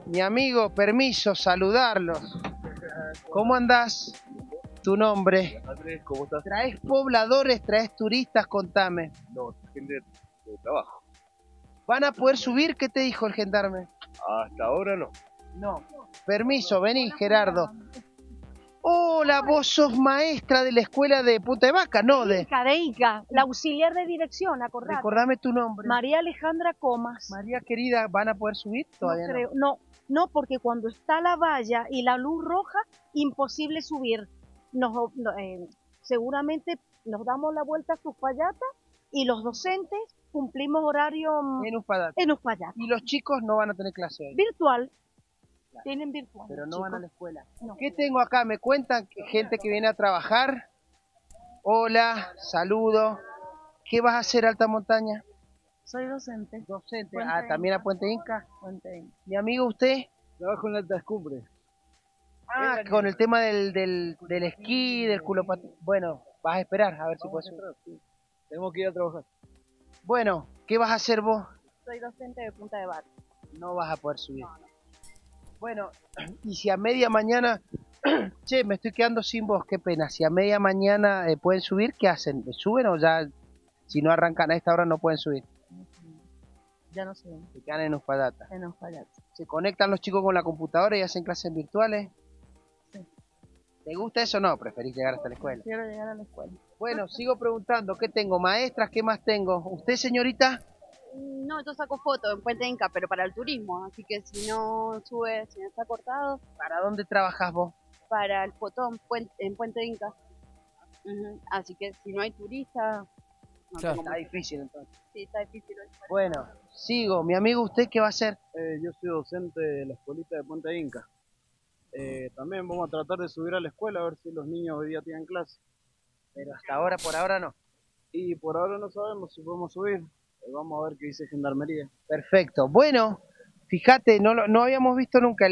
Mi amigo, permiso, saludarlos. ¿Cómo andás? ¿Tu nombre? Andrés, ¿cómo estás? ¿Traes pobladores, traes turistas? Contame. No, gente de trabajo. ¿Van a poder subir? ¿Qué te dijo el gendarme? Hasta ahora no. No. Permiso, vení, Gerardo. Hola, vos sos maestra de la escuela de Punta de Vaca, ¿no? De Inca, la auxiliar de dirección, acordate. Recordame tu nombre. María Alejandra Comas. María querida, ¿van a poder subir? Todavía no creo, no, porque cuando está la valla y la luz roja, imposible subir. Seguramente nos damos la vuelta a Uspallata y los docentes cumplimos horario en Uspallata. Y los chicos no van a tener clase hoy. Virtual. Tienen virtual. Pero no chicos. van a la escuela. No. ¿Qué tengo acá? Me cuentan gente que viene a trabajar. Hola, saludo. ¿Qué vas a hacer, Alta Montaña? Soy docente. Docente. Puente ¿También Inca. a Puente Inca? Puente Inca. ¿Mi amigo usted? Trabajo en la altas cumbres. Con el tema del esquí, del culopatín. Bueno, vas a esperar a ver si puedes subir. Sí. Tenemos que ir a trabajar. Bueno, ¿qué vas a hacer vos? Soy docente de Punta de Vaca. No vas a poder subir. No. Bueno, y si a media mañana, che, me estoy quedando sin voz, qué pena. Si a media mañana pueden subir, ¿qué hacen? ¿Suben o ya, si no arrancan a esta hora, no pueden subir? Ya no suben. Se quedan en Uspallata. En Uspallata. ¿Se conectan los chicos con la computadora y hacen clases virtuales? Sí. ¿Te gusta eso o no? ¿Preferís llegar hasta la escuela? Quiero llegar a la escuela. Bueno, sigo preguntando, ¿qué tengo? ¿Maestras? ¿Qué más tengo? ¿Usted, señorita? No, yo saco fotos en Puente Inca, pero para el turismo, así que si no sube, si no está cortado, ¿Para dónde trabajas vos? para el fotón en Puente Inca. Así que si no hay turistas, no Claro, tengo está difícil entonces. Sí, está difícil hoy. Bueno, sigo. Mi amigo, ¿usted qué va a hacer? Yo soy docente de la escuelita de Puente Inca. También vamos a tratar de subir a la escuela a ver si los niños hoy día tienen clase. Pero hasta ahora, por ahora no. Y por ahora no sabemos si podemos subir. Vamos a ver qué dice Gendarmería. Perfecto. Bueno, fíjate, no habíamos visto nunca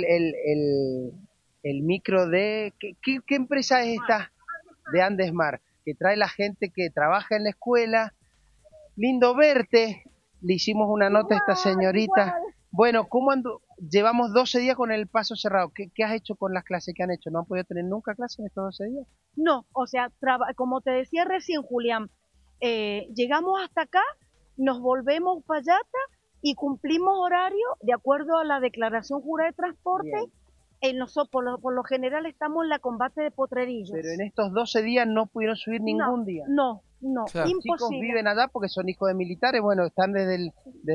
el micro de... ¿Qué empresa es esta? De Andesmar, que trae la gente que trabaja en la escuela. Lindo verte. Le hicimos una nota a esta señorita. Igual. Bueno, ¿cómo ando? Llevamos 12 días con el paso cerrado. ¿Qué has hecho con las clases que han hecho? ¿No han podido tener nunca clases en estos 12 días? No, o sea, como te decía recién, Julián, llegamos hasta acá, nos volvemos a Uspallata y cumplimos horario de acuerdo a la declaración jurada de transporte. Por lo general estamos en la combate de Potrerillos. Pero en estos 12 días no pudieron subir ningún día. No, claro. Imposible. Chicos viven allá porque son hijos de militares, bueno, están desde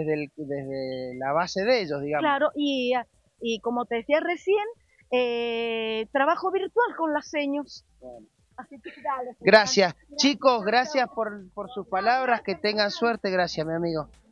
la base de ellos, digamos. Claro, y como te decía recién, trabajo virtual con las seños. Bueno. Así que dale. Gracias. Chicos, gracias por sus palabras, que tengan suerte, gracias, mi amigo.